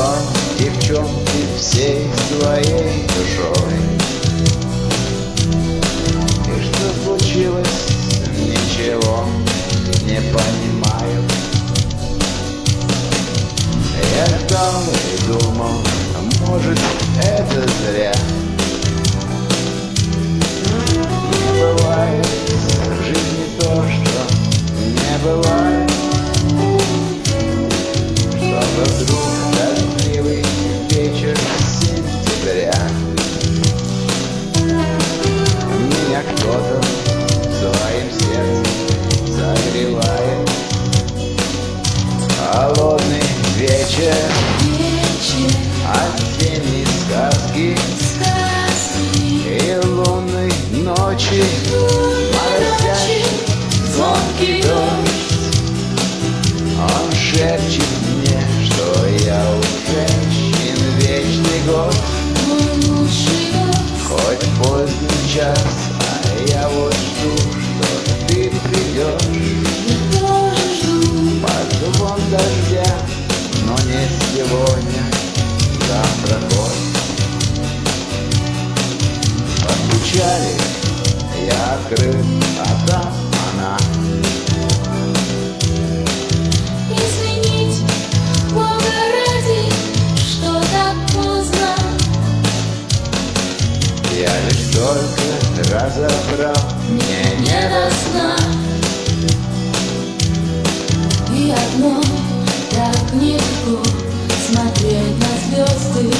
вам, девчонки, всей своей душой. И что случилось, ничего не понимаю. Я ждал и думал, может, это зря. Не бывает в жизни то, что не бывает. Что вдруг дождливый вечер сентября меня кто-то своим сердцем согревает. Холодный вечер, осенней сказки и лунной ночи, моросящий звонкий дождь. Он шепчет мне, что я у женщин вечный год. Хоть поздний час, а я вот жду, что ты придешь. Под звон дождя, но не сегодня, завтра год. Постучали, я открыл, а там она. Извините, Бога ради, что так поздно. Я лишь только разобрал, мне не до сна. И одно так легко смотреть на звезды.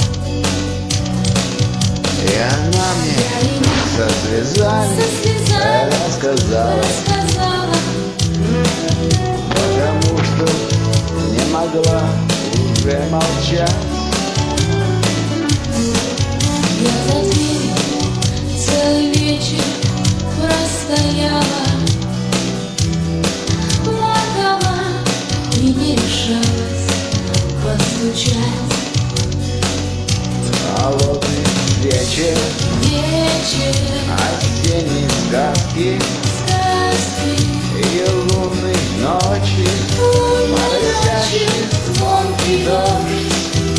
И она мне со слезами рассказала, потому что не могла уже молчать. Я за дверью целый вечер простояла, плакала и не решалась постучать. Холодный вечер, осенней сказки и лунной ночи, моросящий звонкий дождь.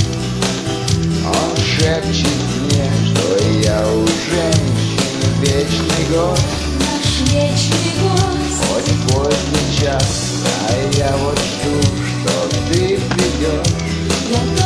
Он шепчет мне, что я у женщин вечный год. Наш вечный год. Хоть поздний час, а я вот жду, что ты придешь. Я